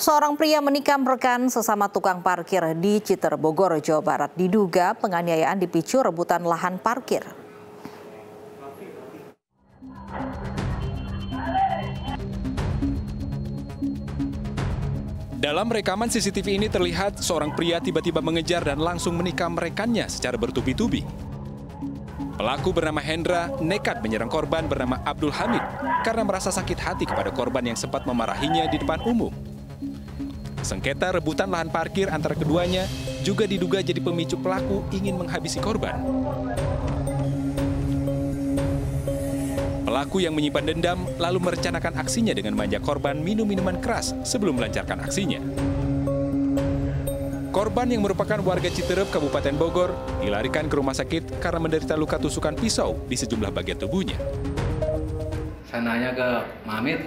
Seorang pria menikam rekan sesama tukang parkir di Citer, Bogor, Jawa Barat. Diduga penganiayaan dipicu rebutan lahan parkir. Dalam rekaman CCTV ini terlihat seorang pria tiba-tiba mengejar dan langsung menikam rekannya secara bertubi-tubi. Pelaku bernama Hendra nekat menyerang korban bernama Abdul Hamid karena merasa sakit hati kepada korban yang sempat memarahinya di depan umum. Sengketa rebutan lahan parkir antara keduanya juga diduga jadi pemicu pelaku ingin menghabisi korban. Pelaku yang menyimpan dendam lalu merencanakan aksinya dengan mengajak korban minum minuman keras sebelum melancarkan aksinya. Korban yang merupakan warga Citerep, Kabupaten Bogor, dilarikan ke rumah sakit karena menderita luka tusukan pisau di sejumlah bagian tubuhnya. Saya nanya ke Mamit,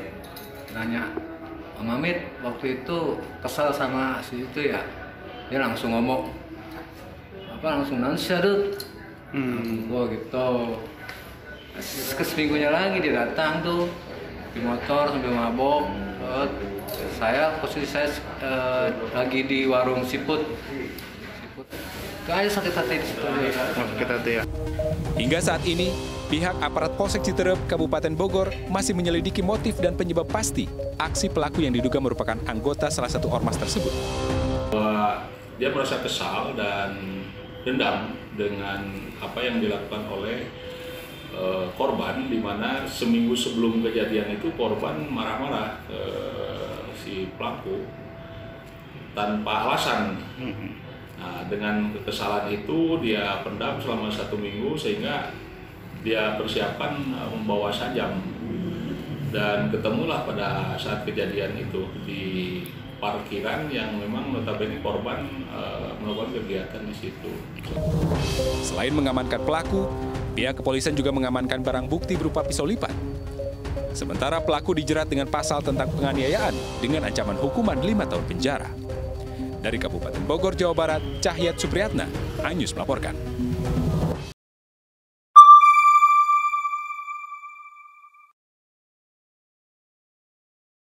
Mamit waktu itu kesal sama si itu ya, dia langsung ngomong, langsung nansyadut, gua gitu. Seminggunya lagi dia datang tuh di motor sambil mabok. Posisi saya lagi di warung siput. Itu aja sakit hati di situ. Sakit hati ya. Hingga saat ini, pihak aparat Polsek Citerep, Kabupaten Bogor masih menyelidiki motif dan penyebab pasti aksi pelaku yang diduga merupakan anggota salah satu ormas tersebut. Dia merasa kesal dan dendam dengan apa yang dilakukan oleh korban, di mana seminggu sebelum kejadian itu korban marah-marah ke si pelaku tanpa alasan. Nah, dengan kekesalan itu dia pendam selama 1 minggu sehingga dia persiapan membawa sajam, dan ketemulah pada saat kejadian itu di parkiran yang memang notabene korban melakukan kegiatan di situ. Selain mengamankan pelaku, pihak kepolisian juga mengamankan barang bukti berupa pisau lipat. Sementara pelaku dijerat dengan pasal tentang penganiayaan dengan ancaman hukuman 5 tahun penjara. Dari Kabupaten Bogor, Jawa Barat, Cahyat Supriyatna, iNews melaporkan.